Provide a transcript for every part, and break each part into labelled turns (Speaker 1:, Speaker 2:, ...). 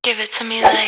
Speaker 1: Give it to me like.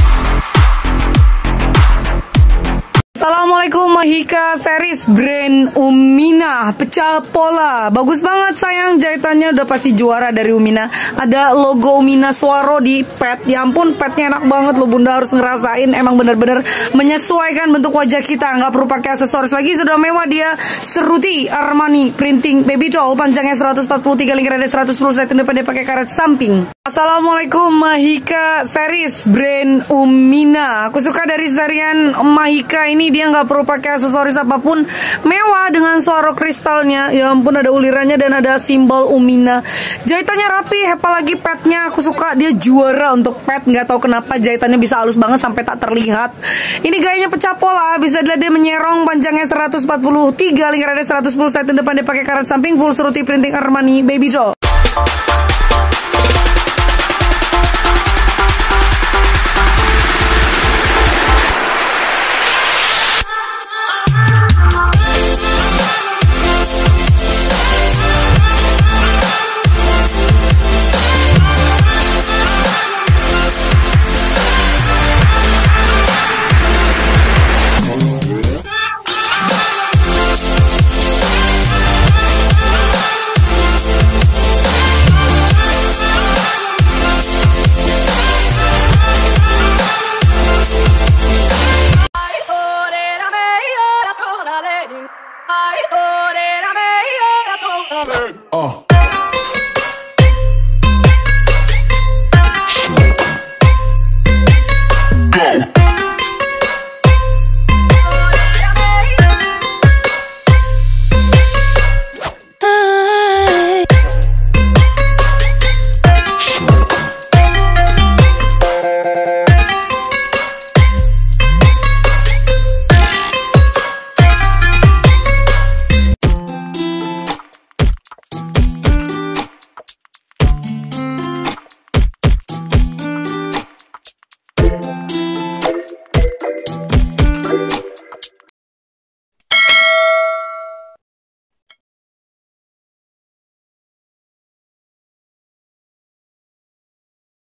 Speaker 2: Assalamualaikum, Mahika series brand Umina pecah pola. Bagus banget sayang, jahitannya udah pasti juara dari Umina. Ada logo Umina Swaro di pet. Ya ampun, petnya enak banget loh bunda, harus ngerasain. Emang bener-bener menyesuaikan bentuk wajah kita. Nggak perlu pakai aksesoris lagi, sudah mewah dia. Ceruti Armani printing baby doll, panjangnya 143, lingkaran 110 cm, depan dia pakai karet samping. Assalamualaikum, Mahika series brand Umina. Aku suka dari serian Mahika ini, dia nggak perlu pakai aksesoris apapun, mewah dengan suara kristalnya. Ya ampun, ada ulirannya dan ada simbol Umina. Jahitannya rapi, apalagi petnya aku suka, dia juara untuk pet. Nggak tahu kenapa jahitannya bisa halus banget sampai tak terlihat. Ini gayanya pecah pola, bisa dilihat dia menyerong, panjangnya 143, lingkarannya 110 cm, depan dia pakai karet samping, full ceruti printing Armani baby doll.